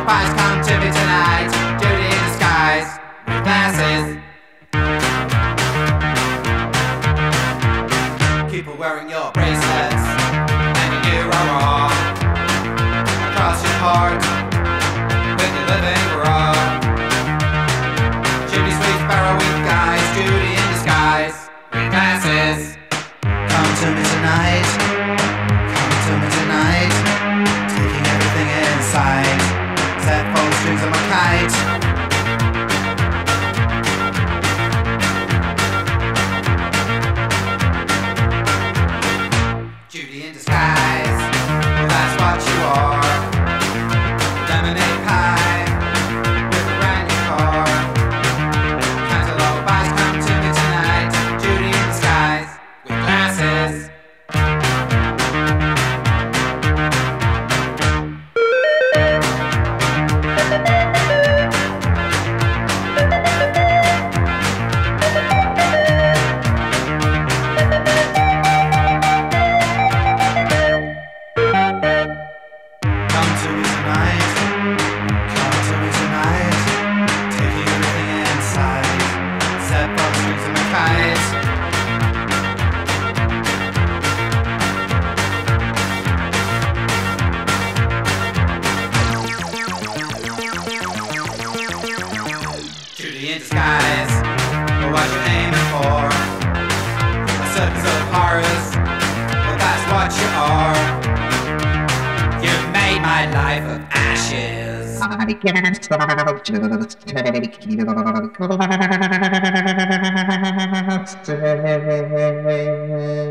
alibis, come to me tonight. Judy in disguise, with glasses. Keep wearing your bracelets, and you knew are wrong. Across your heart, with your living wrong. Judy sweet sparrow with guys, Judy in disguise, with glasses. Come to me tonight, come to me tonight. Taking everything inside, set full strings of my kite. Judy in disguise, well that's what you are. Lemonade pie, with a brand new car. Cantaloupe pies, come to me tonight. Judy in disguise, with glasses. Come to me tonight, come to me tonight. Taking everything inside, set up strings of my kite. Judy in disguise, what you aiming for? A circus of horrors, well that's what you are. You've made my life of ashes. I can't stop just take